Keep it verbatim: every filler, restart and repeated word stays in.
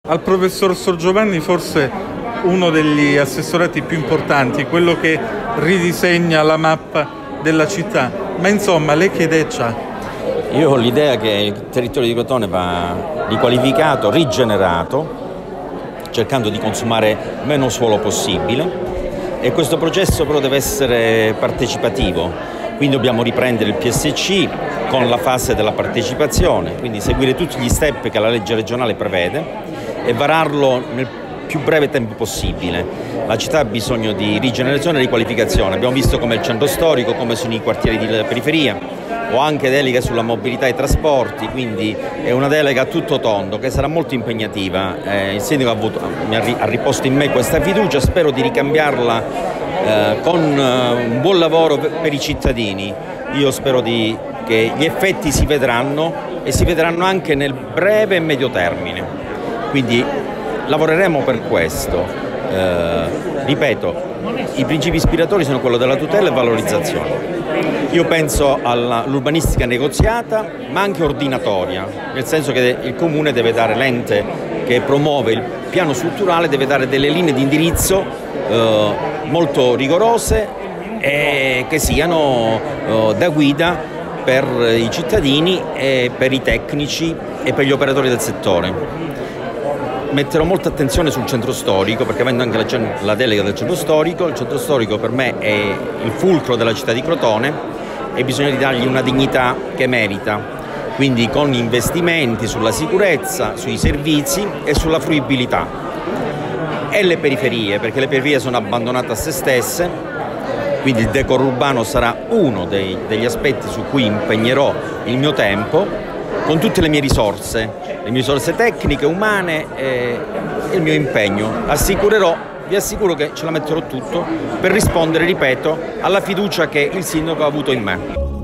al professor Sorgiovanni forse uno degli assessorati più importanti, quello che ridisegna la mappa della città, ma insomma lei che idea c'ha? Io ho l'idea che il territorio di Crotone va riqualificato, rigenerato, cercando di consumare meno suolo possibile, e questo processo però deve essere partecipativo, quindi dobbiamo riprendere il P S C con la fase della partecipazione, quindi seguire tutti gli step che la legge regionale prevede e vararlo nel più breve tempo possibile. La città ha bisogno di rigenerazione e riqualificazione, abbiamo visto come il centro storico, come sono i quartieri di periferia. Ho anche delega sulla mobilità e i trasporti, quindi è una delega a tutto tondo che sarà molto impegnativa. Eh, il sindaco ha, avuto, mi ha, ha riposto in me questa fiducia, spero di ricambiarla eh, con eh, un buon lavoro per, per i cittadini. Io spero di, che gli effetti si vedranno e si vedranno anche nel breve e medio termine. Quindi lavoreremo per questo. Eh, ripeto, i principi ispiratori sono quello della tutela e valorizzazione. Io penso all'urbanistica negoziata ma anche ordinatoria, nel senso che il comune deve dare, l'ente che promuove il piano strutturale deve dare delle linee di indirizzo eh, molto rigorose e che siano eh, da guida per i cittadini e per i tecnici e per gli operatori del settore. Metterò molta attenzione sul centro storico, perché avendo anche la, la delega del centro storico, il centro storico per me è il fulcro della città di Crotone e bisogna dargli una dignità che merita, quindi con investimenti sulla sicurezza, sui servizi e sulla fruibilità. E le periferie, perché le periferie sono abbandonate a se stesse, quindi il decoro urbano sarà uno dei, degli aspetti su cui impegnerò il mio tempo, con tutte le mie risorse, le mie risorse tecniche, umane e, e il mio impegno. Assicurerò, vi assicuro che ce la metterò tutto per rispondere, ripeto, alla fiducia che il sindaco ha avuto in me.